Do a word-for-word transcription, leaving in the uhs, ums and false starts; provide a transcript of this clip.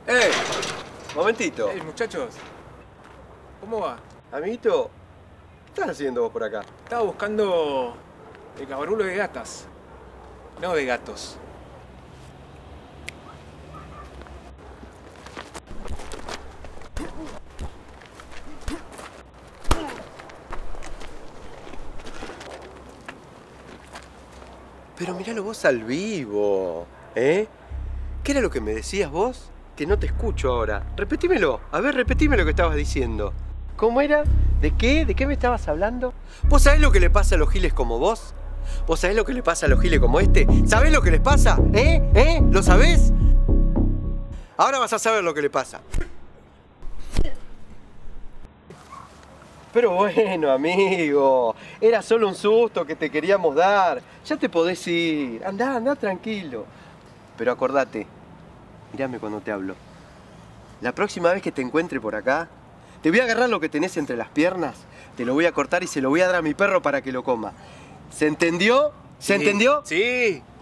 ¡Eh! Momentito. Hey, muchachos. ¿Cómo va? Amiguito, ¿qué estás haciendo vos por acá? Estaba buscando el cabarulo de gatas. No de gatos. Pero míralo vos al vivo, ¿eh? ¿Qué era lo que me decías vos? Que no te escucho ahora. Repetímelo. A ver, repetime lo que estabas diciendo. ¿Cómo era? ¿De qué? ¿De qué me estabas hablando? ¿Vos sabés lo que le pasa a los giles como vos? ¿Vos sabés lo que le pasa a los giles como este? ¿Sabés lo que les pasa? ¿Eh? ¿Eh? ¿Lo sabés? Ahora vas a saber lo que le pasa. Pero bueno, amigo, era solo un susto que te queríamos dar. Ya te podés ir. Andá, andá tranquilo. Pero acordate, mírame cuando te hablo. La próxima vez que te encuentre por acá, te voy a agarrar lo que tenés entre las piernas, te lo voy a cortar y se lo voy a dar a mi perro para que lo coma. ¿Se entendió? ¿Se Sí. entendió? Sí.